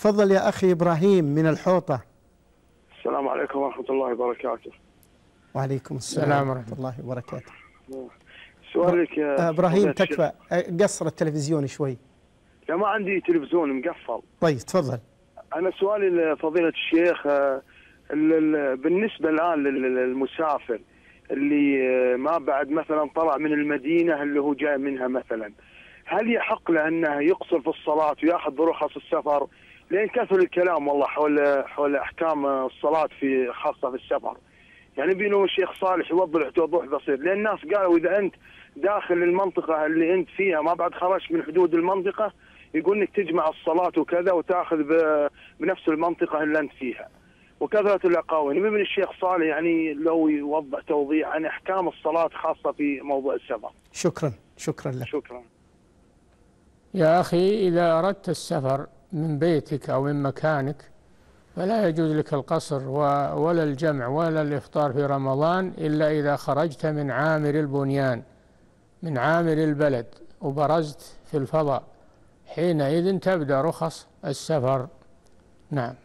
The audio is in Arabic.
تفضل يا أخي إبراهيم من الحوطة. السلام عليكم ورحمة الله وبركاته. وعليكم السلام ورحمة الله وبركاته. سؤالك يا إبراهيم تكفى، قصر التلفزيون شوي. لا ما عندي تلفزيون مقفل. طيب تفضل. أنا سؤالي لفضيلة الشيخ، بالنسبة الآن للمسافر اللي ما بعد مثلا طلع من المدينة اللي هو جاي منها مثلا، هل يحق له أنه يقصر في الصلاة ويأخذ برخص السفر؟ لأن كثر الكلام والله حول أحكام الصلاة خاصة في السفر. يعني بينه الشيخ صالح يوضح بسيط، لأن الناس قالوا إذا أنت داخل المنطقة اللي أنت فيها ما بعد خرجت من حدود المنطقة، يقول إنك تجمع الصلاة وكذا وتأخذ بنفس المنطقة اللي أنت فيها. وكثرة الأقاويل من الشيخ صالح يعني لو يوضح توضيح عن أحكام الصلاة خاصة في موضوع السفر. شكرا لك. شكرا يا أخي، إذا أردت السفر من بيتك أو من مكانك فلا يجوز لك القصر ولا الجمع ولا الإفطار في رمضان إلا إذا خرجت من عامر البنيان، من عامر البلد، وبرزت في الفضاء، حينئذ تبدأ رخص السفر. نعم.